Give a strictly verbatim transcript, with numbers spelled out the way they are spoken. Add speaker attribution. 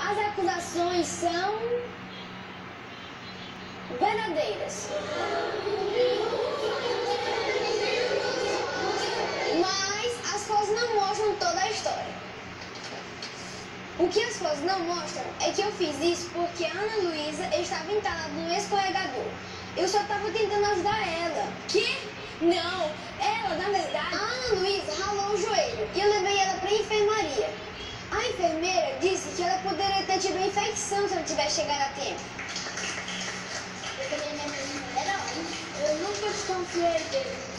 Speaker 1: As acusações são verdadeiras. Mas as fotos não mostram toda a história. O que as fotos não mostram é que eu fiz isso porque a Ana Luísa estava entalada no escorregador. Eu só estava tentando ajudar ela. Que? Não, ela, na verdade... A Ana Luísa ralou o joelho e eu levei ela para a enfermaria. A enfermeira disse que ela poderia ter tido uma infecção se não tivesse chegado a tempo. Eu queria minha menina, era um. Eu nunca desconfiei dele.